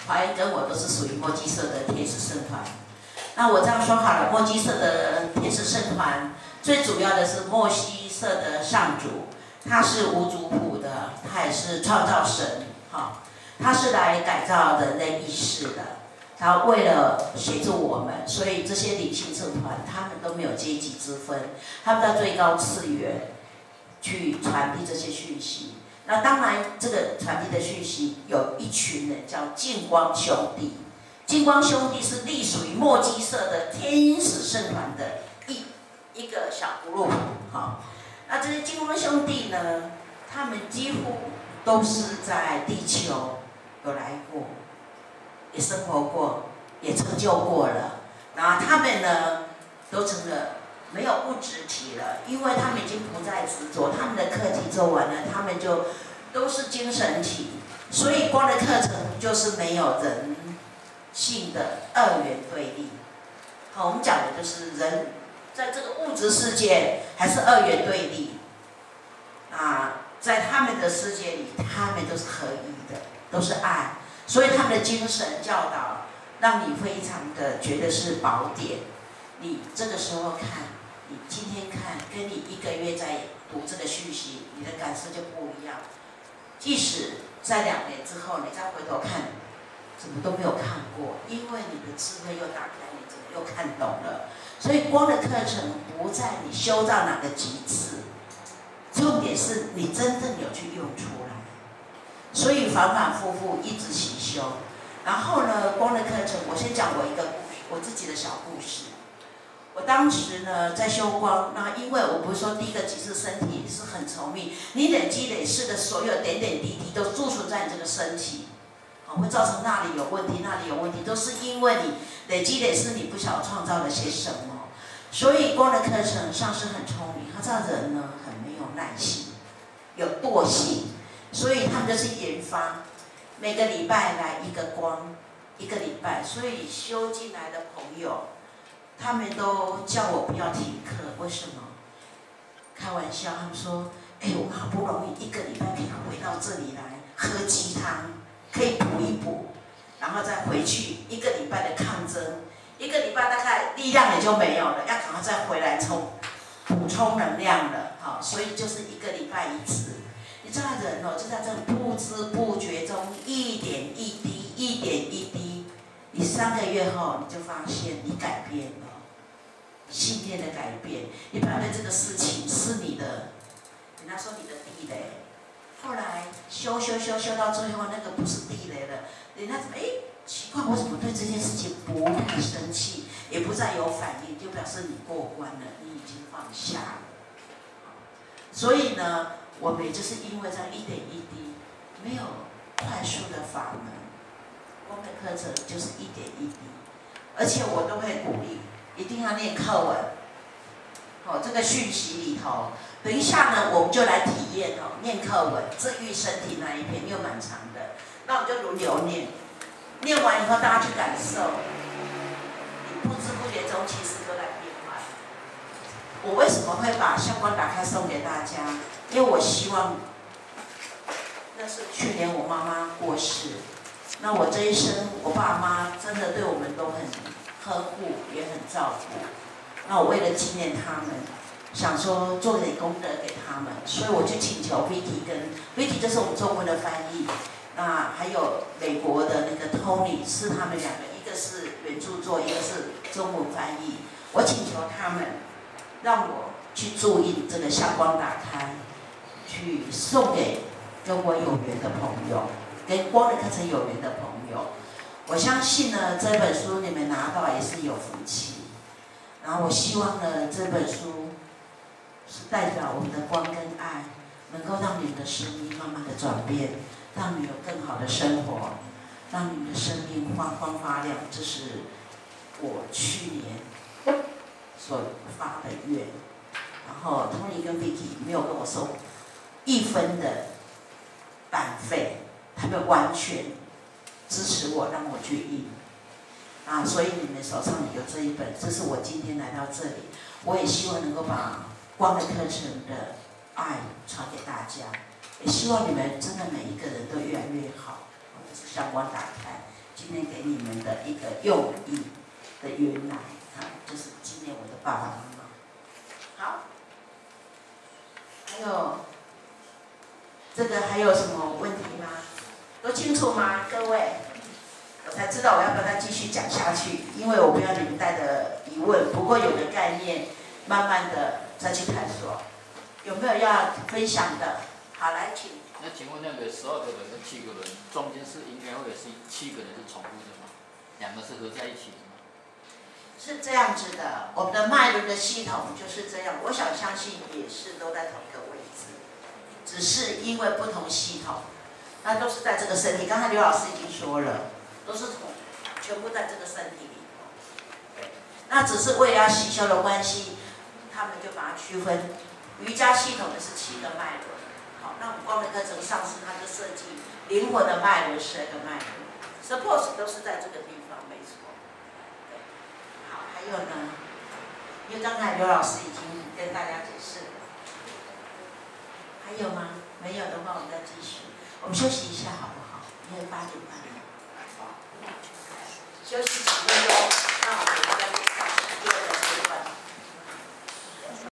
华恩跟我都是属于墨基社的天使圣团。那我这样说好了，墨基社的天使圣团最主要的是墨西社的上主，他是无族谱的，他也是创造神，哈，他是来改造人类意识的。他为了协助我们，所以这些灵性社团他们都没有阶级之分，他们在最高次元去传递这些讯息。那当然，这个传递的讯息有一群人叫净光兄弟。净光兄弟是隶属于墨基社的天使圣团的一个小group，好，那这些净光兄弟呢，他们几乎都是在地球有来过，也生活过，也成就过了。然后他们呢，都成了没有物质体了，因为他们已经不再执着，他们的课题做完了，他们就都是精神体。所以光的课程就是没有人性的二元对立。好，我们讲的就是人在这个物质世界还是二元对立啊，在他们的世界里，他们都是合一的，都是爱，所以他们的精神教导让你非常的觉得是宝典。你这个时候看，你今天看，跟你1个月在读这个讯息，你的感受就不一样。即使在2年之后，你再回头看，怎么都没有看过，因为你的智慧又打开，你怎么又看懂了？所以光的课程不在你修到哪个极致，重点是你真正有去用出来。所以反反复复一直习修。然后呢，光的课程，我先讲我一个故事，我自己的小故事。我当时呢在修光，那因为我不是说第一个极致身体是很稠密，你累积累世的所有点点滴滴都贮存在你这个身体，会造成那里有问题，那里有问题，都是因为你累积累世，你不晓得创造了些什么。所以光的课程上师很聪明，他知道人呢很没有耐性，有惰性，所以他们就是研发，每个礼拜来一个光，1个礼拜，所以修进来的朋友。他们都叫我不要停课，为什么？开玩笑，他们说：“我们好不容易1个礼拜可以回到这里来喝鸡汤，可以补一补，然后再回去1个礼拜的抗争，1个礼拜大概力量也就没有了，要赶快再回来补充能量了。好，所以就是1个礼拜1次。你知道人哦，就在这不知不觉中一点一滴，一点一滴，你3个月后你就发现你改变了。”信念的改变，你本来对这个事情是你的，人家说你的地雷，后来修到最后，那个不是地雷了，人家怎么奇怪，我怎么对这件事情不太生气，也不再有反应，就表示你过关了，你已经放下了。所以呢，我们也就是因为这样一点一滴，没有快速的法门，光的课程就是一点一滴，而且我都会鼓励。一定要念课文，这个讯息里头，等一下呢，我们就来体验念课文，治愈身体那一篇又蛮长的，那我们就轮流念，念完以后大家去感受，你不知不觉中其实都在变化。我为什么会把相关打开送给大家？因为我希望，那是去年我妈妈过世，那我这一生，我爸妈真的对我们都很呵护，也很照顾。那我为了纪念他们，想说做点功德给他们，所以我去请求 Vicky 跟 Vicky 就是我们中文的翻译，那还有美国的那个 Tony 是他们2个，一个是原著作，一个是中文翻译。我请求他们让我去注印这个向光打开，去送给跟我有缘的朋友，跟光的课程有缘的朋友。我相信呢，这本书你们拿到也是有福气。然后我希望呢，这本书是代表我们的光跟爱，能够让你们的生命慢慢的转变，让你有更好的生活，让你们的生命发光发亮。这是我去年所发的愿。然后 Tony 跟 Vicky 没有跟我收1分的版费，他们完全支持我，让我去印所以你们手上有这一本，这是我今天来到这里，我也希望能够把光的课程的爱传给大家，也希望你们真的每一个人都越来越好。这是向光打开， 今天给你们的一个用意的原来就是纪念我的爸爸妈妈。好，还有这个还有什么问题吗？都清楚吗，各位？我才知道我要不要再继续讲下去，因为我不要你们带的疑问。不过有个概念，慢慢的再去探索。有没有要分享的？好，来请。 那请问那个12个人跟7个人中间是应该会是7个人是重复的吗？2个是合在一起的吗？ 是这样子的，我们的脉轮的系统就是这样。我想相信也是都在同一个位置，只是因为不同系统，那都是在这个身体。刚才刘老师已经说了，都是全部在这个身体里头。对，那只是为了要习修的关系，他们就把它区分。瑜伽系统的是7个脉轮。好，那我们光明课程上师他就设计灵魂的脉轮12个脉轮 ，suppose 都是在这个地方，没错。对，好，还有呢，因为刚才刘老师已经跟大家解释了，还有吗？没有的话，我们再继续。我们休息一下好不好？因为8点半了。休息几分钟。